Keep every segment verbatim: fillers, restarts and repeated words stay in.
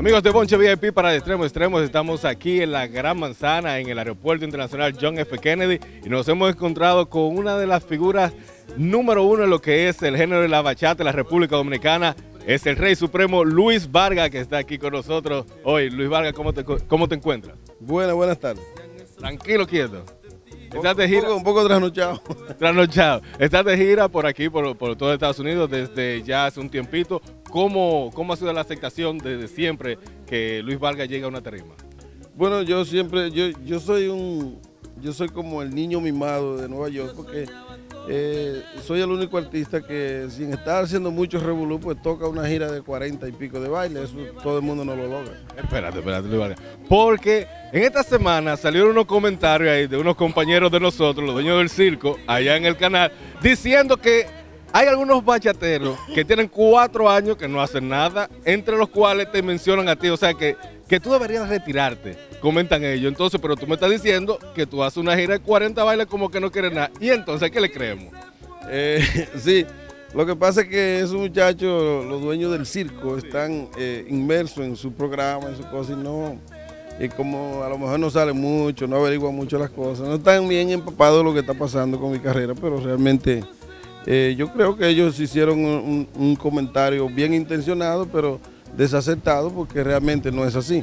Amigos de Bonche V I P para Extremos Extremos, estamos aquí en la Gran Manzana, en el Aeropuerto Internacional John F. Kennedy, y nos hemos encontrado con una de las figuras número uno en lo que es el género de la bachata en la República Dominicana. Es el Rey Supremo Luis Vargas, que está aquí con nosotros hoy. Luis Vargas, ¿cómo te, cómo te encuentras? Buenas, buenas tardes. Tranquilo, quieto. ¿Estás de gira? Un poco, un poco trasnochado. Trasnochado. Estás de gira por aquí, por, por todo Estados Unidos, desde ya hace un tiempito. ¿Cómo, cómo ha sido la aceptación desde siempre que Luis Vargas llega a una tarima? Bueno, yo siempre, yo, yo soy un, yo soy como el niño mimado de Nueva York, porque eh, soy el único artista que sin estar haciendo mucho revolú, pues toca una gira de cuarenta y pico de baile. Eso todo el mundo no lo logra. Espérate, espérate, Luis Vargas. Porque en esta semana salieron unos comentarios ahí de unos compañeros de nosotros, los dueños del circo, allá en el canal, diciendo que hay algunos bachateros que tienen cuatro años que no hacen nada, entre los cuales te mencionan a ti, o sea que, que tú deberías retirarte, comentan ellos. Entonces, pero tú me estás diciendo que tú haces una gira de cuarenta bailes como que no quieres nada, y entonces, ¿qué le creemos? Eh, sí, lo que pasa es que esos muchachos, los dueños del circo, están eh, inmersos en su programa, en su cosa, y no, y como a lo mejor no salen mucho, no averiguan mucho las cosas, no están bien empapados de lo que está pasando con mi carrera, pero realmente Eh, yo creo que ellos hicieron un, un comentario bien intencionado, pero desacertado, porque realmente no es así.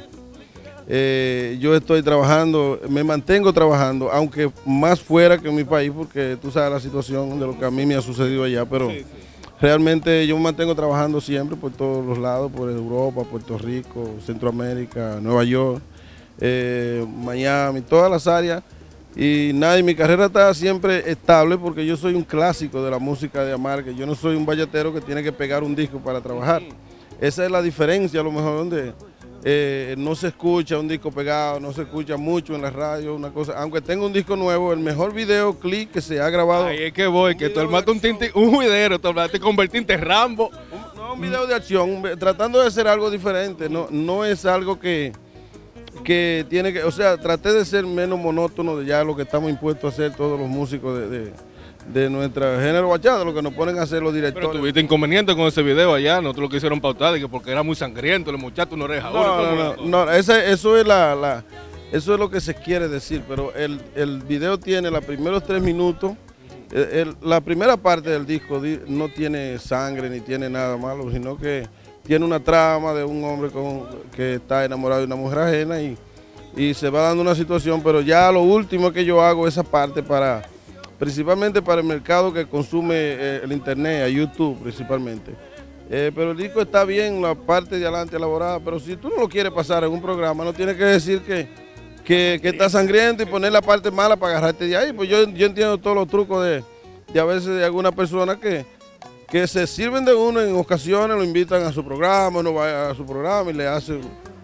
Eh, yo estoy trabajando, me mantengo trabajando, aunque más fuera que en mi país, porque tú sabes la situación de lo que a mí me ha sucedido allá, pero sí, sí. Realmente yo me mantengo trabajando siempre por todos los lados, por Europa, Puerto Rico, Centroamérica, Nueva York, eh, Miami, todas las áreas. Y nada, y mi carrera está siempre estable porque yo soy un clásico de la música de Amar, que yo no soy un bayatero que tiene que pegar un disco para trabajar. Esa es la diferencia, a lo mejor, donde eh, no se escucha un disco pegado, no se escucha mucho en la radio, una cosa. Aunque tengo un disco nuevo, el mejor videoclip que se ha grabado. Ahí es que voy, que tú armaste un, tinti, un video, te convertiste en Rambo. Un, no, un video de acción, tratando de hacer algo diferente, no, no es algo que... que tiene que, o sea, traté de ser menos monótono de ya lo que estamos impuestos a hacer todos los músicos de, de, de nuestro género bachata, lo que nos ponen a hacer los directores. Pero tuviste inconveniente con ese video allá, nosotros lo quisieron pautar, que porque era muy sangriento, le mochaste una oreja. No, no, no, no, ese, eso es la, la, eso es lo que se quiere decir, pero el, el video tiene los primeros tres minutos, el, el, la primera parte del disco no tiene sangre ni tiene nada malo, sino que tiene una trama de un hombre con, que está enamorado de una mujer ajena y, y se va dando una situación, pero ya lo último que yo hago esa parte para, principalmente para el mercado que consume eh, el internet, a YouTube principalmente. Eh, pero el disco está bien, la parte de adelante elaborada, pero si tú no lo quieres pasar en un programa, no tienes que decir que, que, que está sangriento y poner la parte mala para agarrarte de ahí, pues yo, yo entiendo todos los trucos de, de a veces de alguna persona que que se sirven de uno en ocasiones, lo invitan a su programa, uno va a su programa y le hace,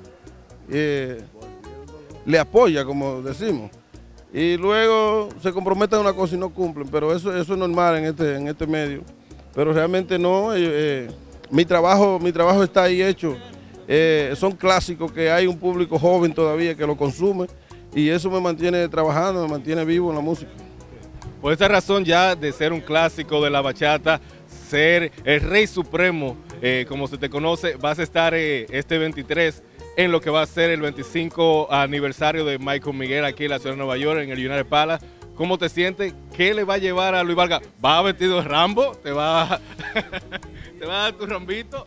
eh, le apoya, como decimos. Y luego se comprometen a una cosa y no cumplen, pero eso, eso es normal en este, en este medio. Pero realmente no, eh, eh, mi, trabajo, mi trabajo está ahí hecho. Eh, son clásicos que hay un público joven todavía que lo consume y eso me mantiene trabajando, me mantiene vivo en la música. Por esa razón ya de ser un clásico de la bachata, ser el Rey Supremo, eh, como se te conoce, vas a estar eh, este veintitrés en lo que va a ser el veinticinco aniversario de Michael Miguel aquí en la ciudad de Nueva York, en el United Palace. ¿Cómo te sientes? ¿Qué le va a llevar a Luis Vargas? ¿Va vestido de Rambo? ¿Te va a, ¿te va a dar tu rambito?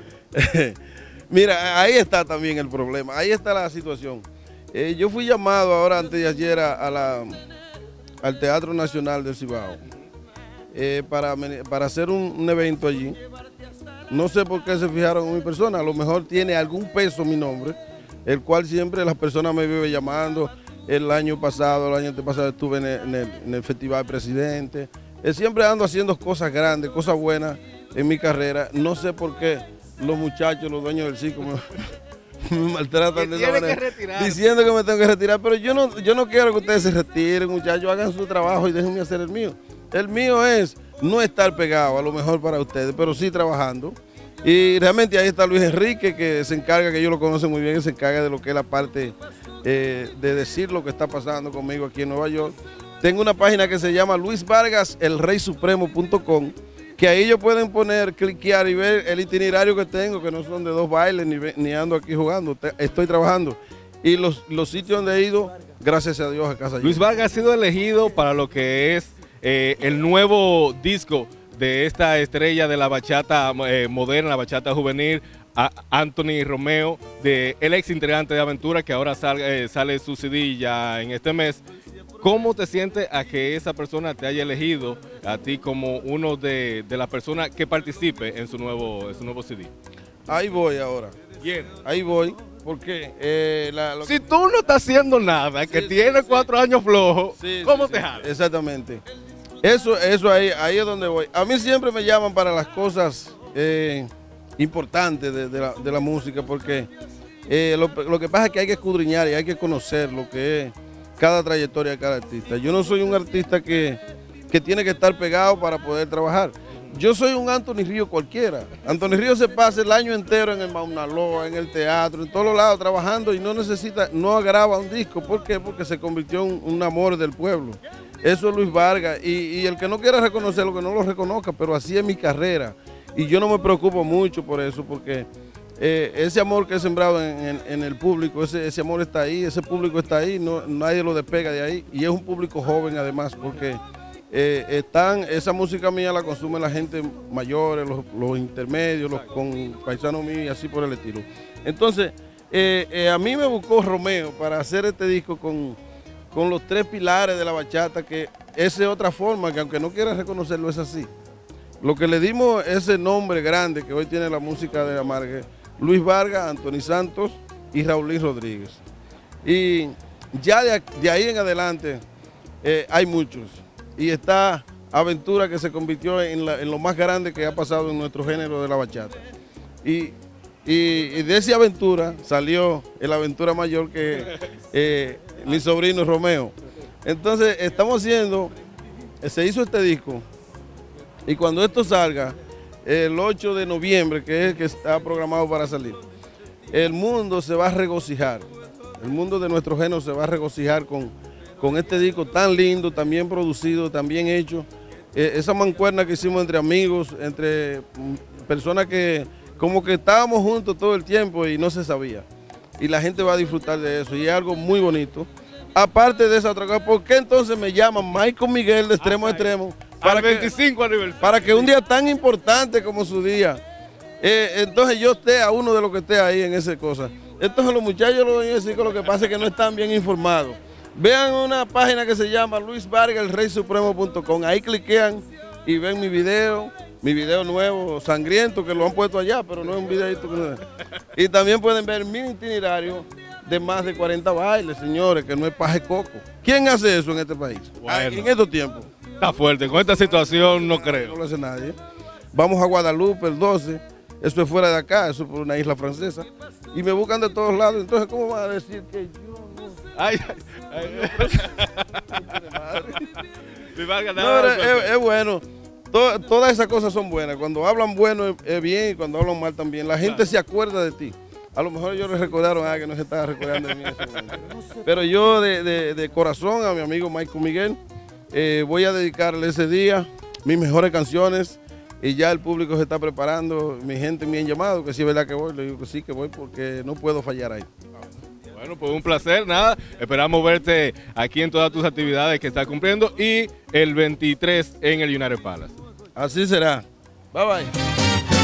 Mira, ahí está también el problema, ahí está la situación. Eh, yo fui llamado ahora antes de ayer a, a la, al Teatro Nacional del Cibao. Eh, para, para hacer un, un evento allí. No sé por qué se fijaron en mi persona, a lo mejor tiene algún peso mi nombre, el cual siempre las personas me viven llamando. El año pasado, el año antepasado estuve en el, en el, en el Festival Presidente. Eh, siempre ando haciendo cosas grandes, cosas buenas en mi carrera. No sé por qué los muchachos, los dueños del circo me, me maltratan de esa manera, diciendo que me tengo que retirar, pero yo no, yo no quiero que ustedes se retiren, muchachos, hagan su trabajo y déjenme hacer el mío. El mío es no estar pegado, a lo mejor para ustedes, pero sí trabajando. Y realmente ahí está Luis Enrique, que se encarga, que yo lo conozco muy bien, que se encarga de lo que es la parte eh, de decir lo que está pasando conmigo aquí en Nueva York. Tengo una página que se llama luis vargas el rey supremo punto com, que ahí ellos pueden poner, cliquear y ver el itinerario que tengo, que no son de dos bailes, ni, ni ando aquí jugando, te, estoy trabajando. Y los, los sitios donde he ido, gracias a Dios, a casa Luis llena. Vargas ha sido elegido para lo que es eh, el nuevo disco de esta estrella de la bachata eh, moderna, la bachata juvenil, a Anthony Romeo, de el ex integrante de Aventura, que ahora sale, eh, sale su C D ya en este mes. ¿Cómo te sientes a que esa persona te haya elegido a ti como uno de, de las personas que participe en su nuevo, en su nuevo C D? Ahí voy ahora. Bien. Ahí voy, porque eh, la, lo Si tú no estás haciendo nada, que sí, tienes sí, cuatro sí. años flojos, Sí, ¿cómo sí, te sí, jalas? Exactamente. Eso, eso ahí, ahí es donde voy. A mí siempre me llaman para las cosas eh, importantes de, de, la, de la música, porque eh, lo, lo que pasa es que hay que escudriñar y hay que conocer lo que es cada trayectoria de cada artista. Yo no soy un artista que, que tiene que estar pegado para poder trabajar. Yo soy un Anthony Río cualquiera. Anthony Río se pasa el año entero en el Mauna Loa, en el teatro, en todos los lados trabajando y no necesita, no graba un disco. ¿Por qué? Porque se convirtió en un amor del pueblo. Eso es Luis Vargas. Y, y el que no quiera reconocerlo, que no lo reconozca, pero así es mi carrera. Y yo no me preocupo mucho por eso, porque eh, ese amor que he sembrado en, en, en el público, ese, ese amor está ahí, ese público está ahí, no, nadie lo despega de ahí. Y es un público joven además, porque eh, están, esa música mía la consume la gente mayores, los, los intermedios, los con paisanos míos y así por el estilo. Entonces, eh, eh, a mí me buscó Romeo para hacer este disco con, con los tres pilares de la bachata, que esa es otra forma, que aunque no quiera reconocerlo, es así. Lo que le dimos ese nombre grande que hoy tiene la música de Amargue, Luis Vargas, Anthony Santos y Raulín Rodríguez. Y ya de, de ahí en adelante eh, hay muchos. Y está Aventura, que se convirtió en, la, en lo más grande que ha pasado en nuestro género de la bachata. Y, y, y de esa aventura salió el Aventura Mayor, que eh, mi sobrino Romeo. Entonces estamos haciendo, se hizo este disco. Y cuando esto salga, el ocho de noviembre, que es el que está programado para salir, el mundo se va a regocijar. El mundo de nuestro género se va a regocijar con, con este disco tan lindo, tan bien producido, tan bien hecho. Eh, esa mancuerna que hicimos entre amigos, entre personas que como que estábamos juntos todo el tiempo y no se sabía. Y la gente va a disfrutar de eso y es algo muy bonito. Aparte de esa otra cosa, ¿por qué entonces me llaman Michael Miguel de extremo a extremo? Para el veinticinco aniversario. Para que un día tan importante como su día, eh, entonces yo esté a uno de los que esté ahí en esa cosa. Entonces los muchachos lo voy a decir que lo que pasa es que no están bien informados. Vean una página que se llama luis vargas el rey supremo punto com. Ahí cliquean y ven mi video, mi video nuevo, sangriento, que lo han puesto allá, pero no es un videito. Y también pueden ver mi itinerario de más de cuarenta bailes, señores, que no es paje coco. ¿Quién hace eso en este país? Bueno. En estos tiempos. Está fuerte, con esta situación no creo. No lo hace nadie. Vamos a Guadalupe el doce, eso es fuera de acá, eso es por una isla francesa. Y me buscan de todos lados, entonces ¿cómo van a decir que yo no? Ay, ay, ay. No, es, es bueno, Todo, todas esas cosas son buenas, cuando hablan bueno es, es bien y cuando hablan mal también. La gente se acuerda de ti. A lo mejor ellos les recordaron a que no se estaba recordando de mí en ese momento. Pero yo de, de, de corazón a mi amigo Michael Miguel, Eh, voy a dedicarle ese día mis mejores canciones y ya el público se está preparando, mi gente me han llamado que sí es verdad que voy, le digo que sí que voy porque no puedo fallar ahí. Bueno, pues un placer, nada, esperamos verte aquí en todas tus actividades que estás cumpliendo y el veintitrés en el United Palace. Así será. Bye bye.